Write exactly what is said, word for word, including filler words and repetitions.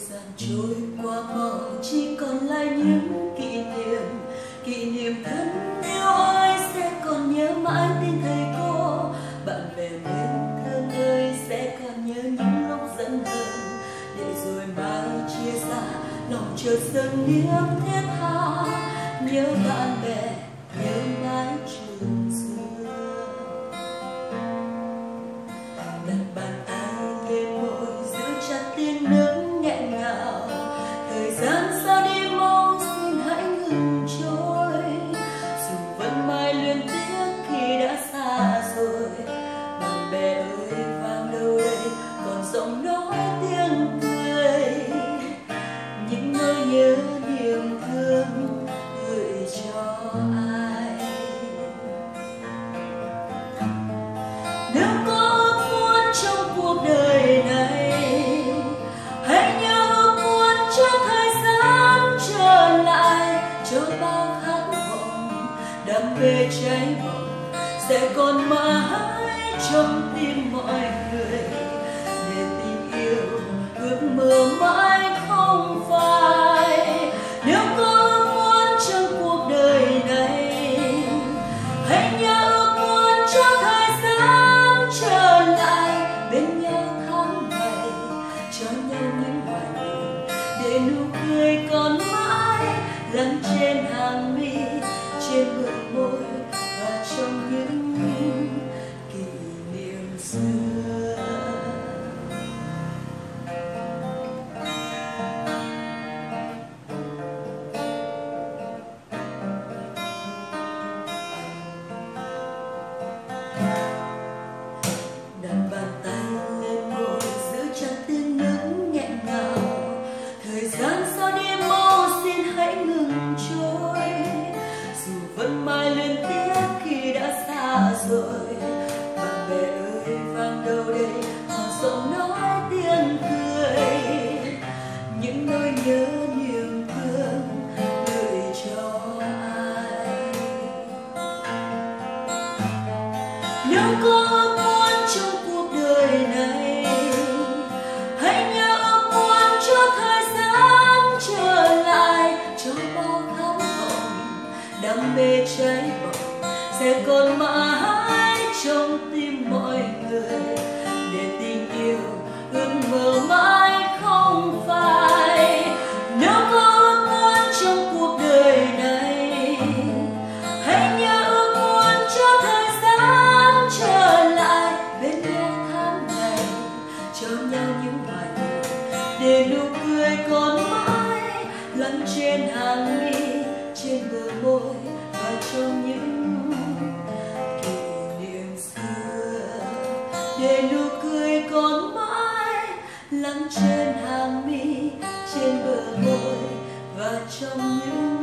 gian trôi qua mau chỉ còn lại những kỷ niệm, kỷ niệm thân yêu ơi sẽ còn nhớ mãi tên thầy cô, bạn bè mến thương ơi sẽ còn nhớ những lúc giận hờn, để rồi mai chia xa lòng chợt dâng niềm thiết tha, nhớ bạn bè nhớ mái trường xưa. Đặt bàn tay lên môi giữ chặt tiếng nước nghẹn ngào, thời gian sao đi mau xin hãy ngừng trôi, dù vẫn mãi luyến tiếc khi đã xa rồi. Bạn bè ơi vang đâu đây còn giọng nói tiếng cười, những nỗi nhớ niềm thương gửi cho ai. Nếu có ước muốn trong cuộc đời này, hãy nhớ ước muốn cho thời gian trở lại, cho bao khát vọng đam mê cháy bỏng sẽ còn mãi trong tim mọi người, để tình yêu ước mơ mãi không phai. Nếu có ước muốn trong cuộc đời này, hãy nhớ ước muốn cho thời gian trở lại, bên nhau tháng ngày cho nhau những hoài niệm, để nụ cười còn mãi lắng trên hàng mi, trên bờ môi và trong những kỷ niệm xưa. Đặt bàn tay lên môi giữ chặt tiếng nước nghẹn ngào, thời gian sao đi mau xin hãy ngừng trôi, dù vẫn mãi luyến tiếc khi đã xa rồi. Bạn bè ơi vang đâu đây còn giọng nói tiếng cười, những nỗi nhớ niềm thương gửi cho ai. Nếu có ước muốn trong cuộc đời này, hãy nhớ ước muốn cho thời gian trở lại, cho bao khát vọng đam mê cháy bỏng sẽ còn mãi trong tim mọi người, để tình yêu ước mơ mãi không phai. Nếu có ước muốn trong cuộc đời này, hãy nhớ ước muốn cho thời gian trở lại, bên nhau tháng ngày cho nhau những hoài niệm, để nụ cười còn mãi lắng trên hàng mi, trên bờ môi và trong những kỷ niệm xưa, để nụ cười còn mãi lắng trên hàng mi, trên bờ môi và trong những